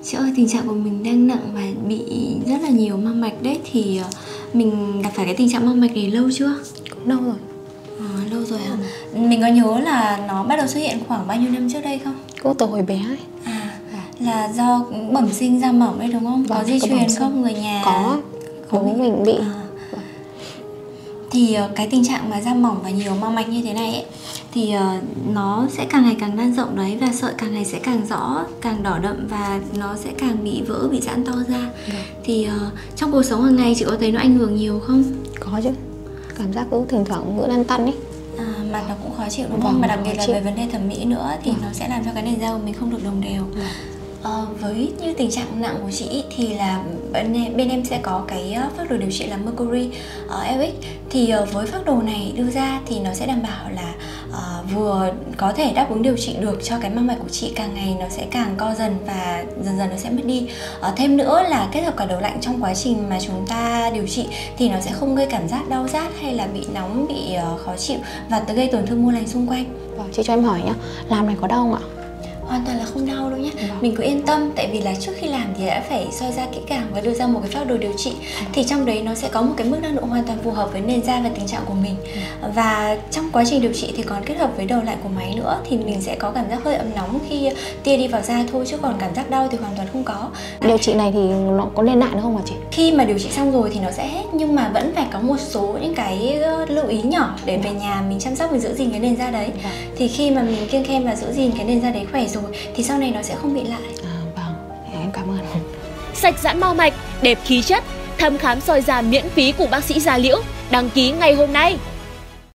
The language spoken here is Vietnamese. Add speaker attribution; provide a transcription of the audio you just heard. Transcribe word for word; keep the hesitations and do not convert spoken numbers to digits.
Speaker 1: Chị ơi, tình trạng của mình đang nặng và bị rất là nhiều măng mạch đấy. Thì mình gặp phải cái tình trạng măng mạch này lâu chưa?
Speaker 2: Cũng lâu rồi.
Speaker 1: À, lâu rồi hả? Ừ. Mình có nhớ là nó bắt đầu xuất hiện khoảng bao nhiêu năm trước đây không?
Speaker 2: Cũng từ hồi bé ấy.
Speaker 1: À, là do bẩm sinh da mỏng đấy đúng không? Vâng, có di truyền không? Người nhà
Speaker 2: có, bố mình bị.
Speaker 1: À. Thì cái tình trạng mà da mỏng và nhiều măng mạch như thế này ấy, thì uh, nó sẽ càng ngày càng lan rộng đấy, và sợi càng ngày sẽ càng rõ, càng đỏ đậm và nó sẽ càng bị vỡ, bị giãn to ra. Được. Thì uh, trong cuộc sống hàng ngày chị có thấy nó ảnh hưởng nhiều không?
Speaker 2: Có chứ, cảm giác cứ thỉnh thoảng bữa lăn tăn ấy.
Speaker 1: À, mặt nó cũng khó chịu đúng không? Vâng, mà đặc biệt là chịu. Về vấn đề thẩm mỹ nữa thì vâng. nó sẽ làm cho cái nền da của mình không được đồng đều. Vâng. Ờ, với như tình trạng nặng của chị thì là bên em, bên em sẽ có cái phác đồ điều trị là Mercury uh, lờ ích. Thì uh, với phác đồ này đưa ra thì nó sẽ đảm bảo là uh, vừa có thể đáp ứng điều trị được cho cái măng mạch của chị, càng ngày nó sẽ càng co dần và dần dần nó sẽ mất đi. Uh, thêm nữa là kết hợp cả đầu lạnh trong quá trình mà chúng ta điều trị thì nó sẽ không gây cảm giác đau rát hay là bị nóng, bị uh, khó chịu và gây tổn thương mô lành xung quanh.
Speaker 2: Vâng, chị cho em hỏi nhá, làm này có đau không ạ?
Speaker 1: Hoàn toàn là không đau đâu nhé.
Speaker 2: Vâng.
Speaker 1: Mình cứ yên tâm, tại vì là trước khi làm thì đã phải soi da kỹ càng và đưa ra một cái phác đồ điều trị. Vâng. Thì trong đấy nó sẽ có một cái mức năng lượng hoàn toàn phù hợp với nền da và tình trạng của mình. Vâng. Và trong quá trình điều trị thì còn kết hợp với đầu lạnh của máy nữa, thì mình sẽ có cảm giác hơi ấm nóng khi tia đi vào da thôi, chứ còn cảm giác đau thì hoàn toàn không có.
Speaker 2: Điều trị này thì nó có lên lại nữa không hả chị?
Speaker 1: Khi mà điều trị xong rồi thì nó sẽ hết, nhưng mà vẫn phải có một số những cái lưu ý nhỏ để về nhà mình chăm sóc, mình giữ gìn cái nền da đấy. Vâng. Thì khi mà mình kiêng khem và giữ gìn cái nền da đấy khỏe rồi thì sau này nó sẽ không bị lại.
Speaker 2: À, vâng, em cảm ơn.
Speaker 3: Sạch giãn mau mạch, đẹp khí chất, thăm khám soi da miễn phí của bác sĩ Da Liễu. Đăng ký ngay hôm nay.